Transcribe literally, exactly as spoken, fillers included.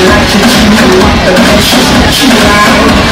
like to do what the pressure that you like.